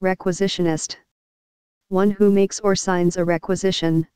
Requisitionist. One who makes or signs a requisition,